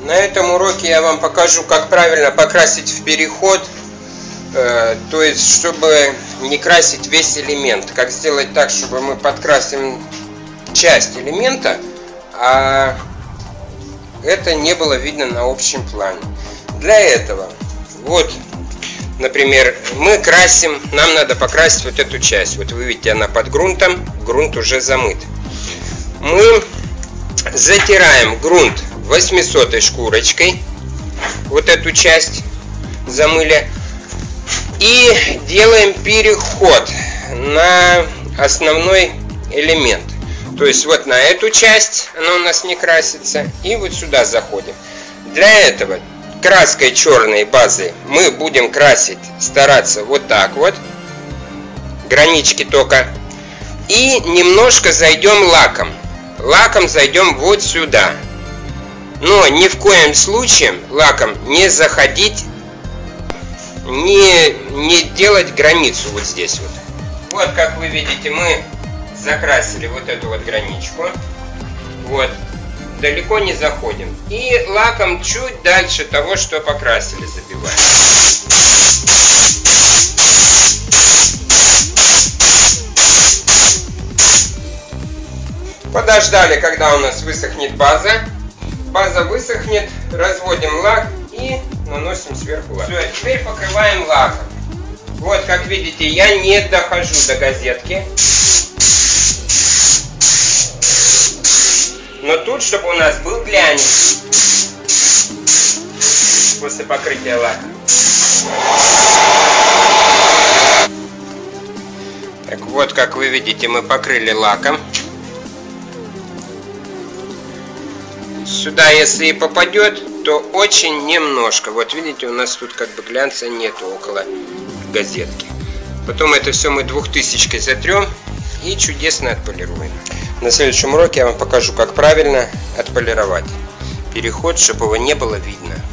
На этом уроке я вам покажу, как правильно покрасить в переход, то есть чтобы не красить весь элемент. Как сделать так, чтобы мы подкрасим часть элемента, а это не было видно на общем плане. Для этого, вот, например, мы красим, нам надо покрасить вот эту часть. Вот вы видите, она под грунтом, грунт уже замыт. Мы затираем грунт 800-й шкурочкой, вот эту часть замыли, и делаем переход на основной элемент. То есть вот на эту часть она у нас не красится, и вот сюда заходим. Для этого краской черной базы мы будем красить, стараться вот так вот, гранички только, и немножко зайдем лаком. Лаком зайдем вот сюда. Но ни в коем случае лаком не заходить, не делать границу вот здесь вот. Вот, как вы видите, мы закрасили вот эту вот граничку. Вот. Далеко не заходим. И лаком чуть дальше того, что покрасили, забиваем. Подождали, когда у нас высохнет база. База высохнет, разводим лак и наносим сверху лак. Все, теперь покрываем лаком. Вот, как видите, я не дохожу до газетки. Но тут, чтобы у нас был глянец после покрытия лаком. Так вот, как вы видите, мы покрыли лаком. Сюда, если и попадет, то очень немножко. Вот видите, у нас тут как бы глянца нету около газетки. Потом это все мы 2000-кой затрем и чудесно отполируем. На следующем уроке я вам покажу, как правильно отполировать переход, чтобы его не было видно.